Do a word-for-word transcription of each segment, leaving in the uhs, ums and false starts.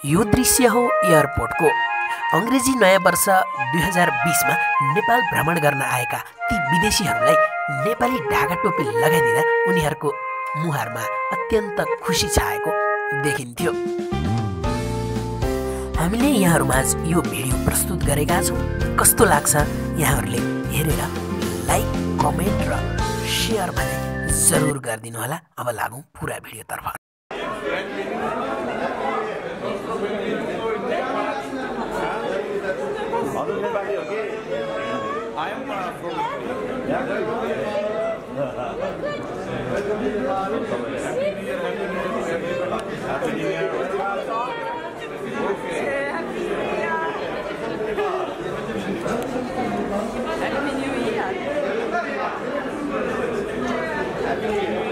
यो दृश्य हो एयरपोर्टको। अंग्रेजी नयाँ वर्ष दुई हजार बीसमा नेपाल भ्रमण गर्न आएका ती विदेशीहरूलाई नेपाली ढाका टोपी लगाइदिँदा उनीहरूको मुहारमा अत्यन्त खुसी छाएको देखिन्थ्यो। हामीले यहाँहरूमाझ यो भिडियो प्रस्तुत गरेका छौँ। कस्तो लाग्छ यहाँहरूले हेरेर लाइक, कमेन्ट र शेयर भने जरुर गरिदिनु होला। अब लागौँ पुरा भिडियोतर्फ। I am uh, from yeah, very good. Happy New Year, Happy New Year, Happy New Year. Okay. Happy New Year. Happy New Year. Happy New Year.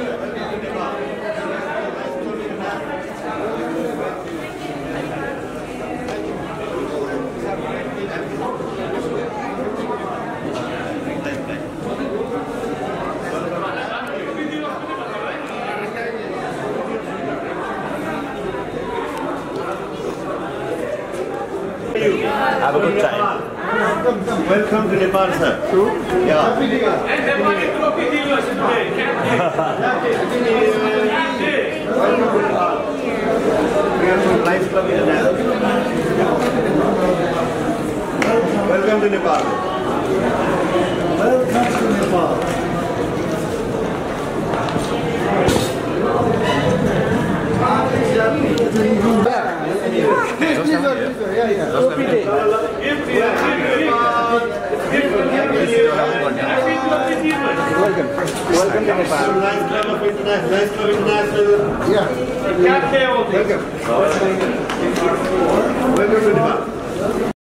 Have a good time. Welcome to Nepal, sir. True? Yeah. And Nepali trophy dealers today. Welcome to Nepal. We are from Life Club International. Welcome to Nepal. Welcome to Nepal. Welcome. Welcome to Nepal. Life Club International. Life Club International. Yeah. Welcome.